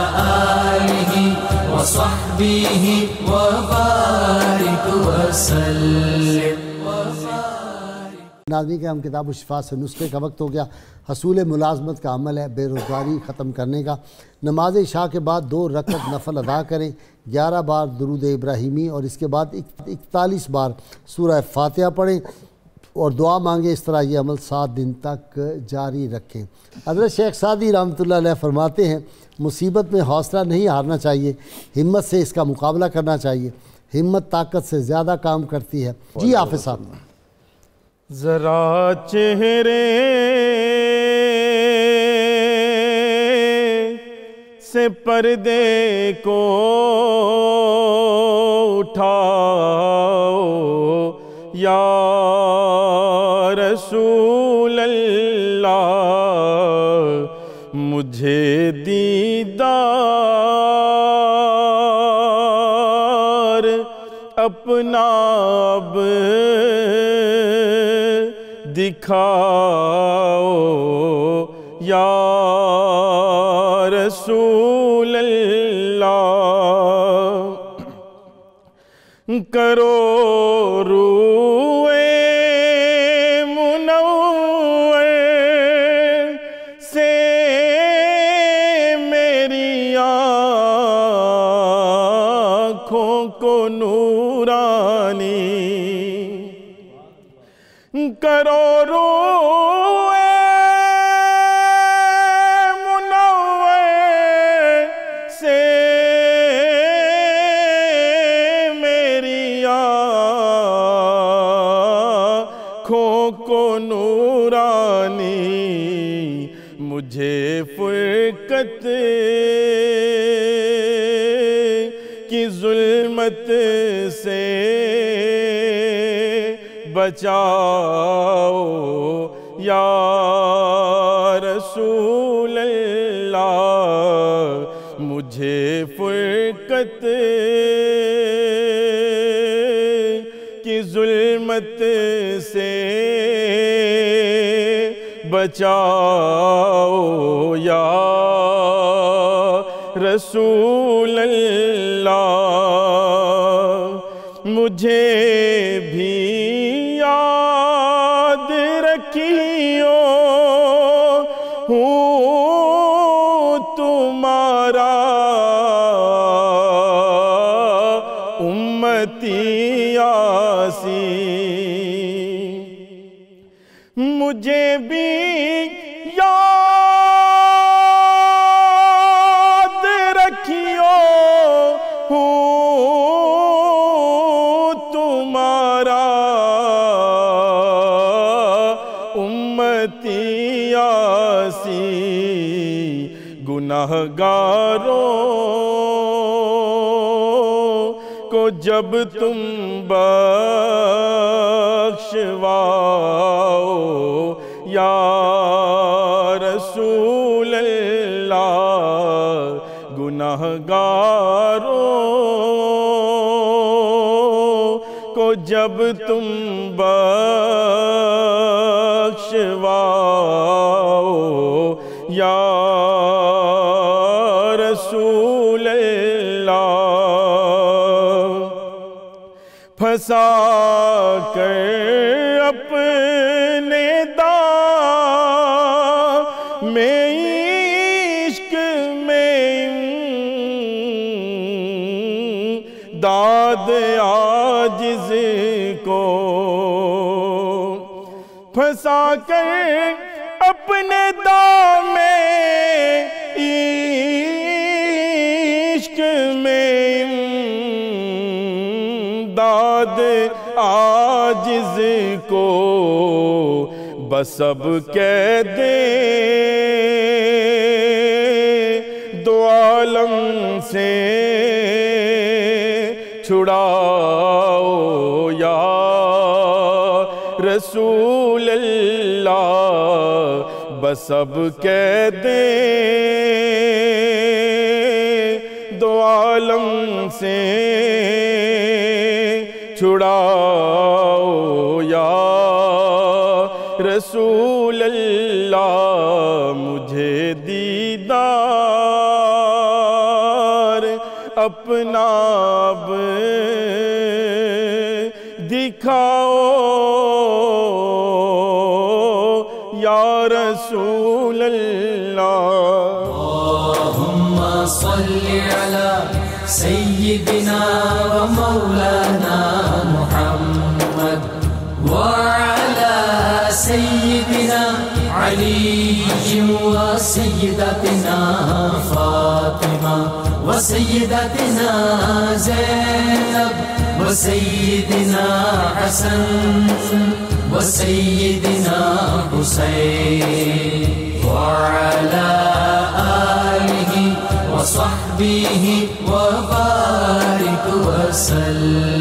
آله وصحبه وبارك وسلم۔ ناظرین کے ہم کتاب الشفاء سے نسخے کا وقت ہو گیا۔ حصول ملازمت کا عمل ہے بے روزگاری ختم کرنے کا۔ نماز عشاء کے بعد 2 رکعت نفل ادا کریں، 11 بار درود ابراہیمی اور اس کے بعد 41 بار سورہ فاتحہ پڑھیں اور دعا مانگیں۔ اس طرح یہ عمل 7 دن تک جاری رکھیں۔ حضرت شیخ سعدی رحمۃ اللہ علیہ فرماتے ہیں مصیبت میں حوصلہ نہیں ہارنا چاہیے، ہمت سے اس کا مقابلہ کرنا چاہیے۔ ہمت طاقت سے زیادہ کام کرتی ہے۔ جی حافظ صاحب۔ ذرا چہرے سے پردے کو اٹھاؤ یا رسول اللہ، مجھے دیدار اپنا اب دکھاؤ یا رسول اللہ، کرو روئے منور سے میری آنکھوں کو نورانی، کرو روئے منور سے میری آنکھوں کو نورانی، مجھے فرقت کی ظلمت سے بچاؤ یا رسول اللہ، مجھے فرقت کی ظلمت سے بچاؤ یا رسول اللہ، مجھے بھی یاد رکھیو ہوں تمہارا امتی یاسین، مجھے بھی یاد رکھیو ہوں تمہارا امتی یاسین، گناہگاروں کو جب تم بخشواؤ یا رسول اللہ، گناہگاروں کو جب تم بخشواؤ یا رسول اللہ، پھنسا کر اپنے دام میں عشق میں داد عاجز کو، پھنسا کر اپنے دام میں عشق میں داد عاجز کو، بس اب کہہ دے دو عالم سے چھڑاؤ یا رسول اللہ، بس اب کہہ دے دو عالم سے چھڑاؤ یا رسول اللہ، مجھے دیدار اپنا اب دکھاؤ یا رسول اللہ۔ اللہم صلی علی سیدنا و مولانا محمد وعلی سیدنا علی و سیدتنا فاطمہ و سیدتنا زینب و سیدنا حسن و سیدنا حسین وعلی آلہ وصحبہ وبارک وسلم۔